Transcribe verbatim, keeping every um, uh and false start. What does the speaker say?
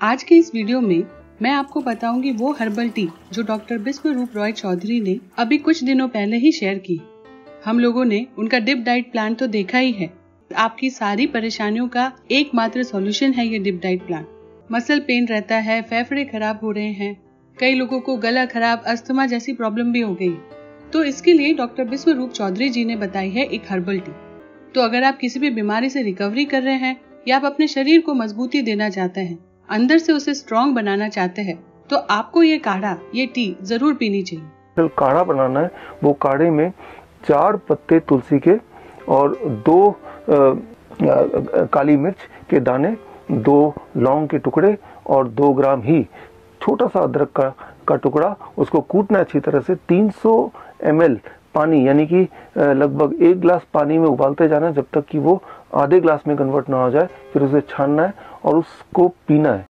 आज के इस वीडियो में मैं आपको बताऊंगी वो हर्बल टी जो डॉक्टर बिस्वरूप रॉय चौधरी ने अभी कुछ दिनों पहले ही शेयर की। हम लोगों ने उनका डिप डाइट प्लान तो देखा ही है। आपकी सारी परेशानियों का एकमात्र सॉल्यूशन है ये dip diet plan. Muscle pain रहता है, फेफड़े खराब हो रहे हैं, कई लोगों को गला खराब, अस्थमा जैसी प्रॉब्लम भी हो गई, तो इसके लिए डॉक्टर बिस्वरूप चौधरी जी ने बताई है एक हर्बल टी। तो अगर आप किसी भी बीमारी से रिकवरी कर रहे हैं या आप अपने शरीर को मजबूती देना चाहते हैं, अंदर से उसे स्ट्रॉन्ग बनाना चाहते हैं, तो आपको ये काढ़ा, ये टी जरूर पीनी चाहिए। काढ़ा बनाना है, वो काढ़े में चार पत्ते तुलसी के और दो आ, आ, काली मिर्च के दाने, दो लौंग के टुकड़े और दो ग्राम ही छोटा सा अदरक का का टुकड़ा, उसको कूटना अच्छी तरह से। तीन सौ एम एल पानी यानी कि लगभग एक गिलास पानी में उबालते जाना है जब तक कि वो आधे गिलास में कन्वर्ट ना हो जाए। फिर उसे छानना है और उसको पीना है।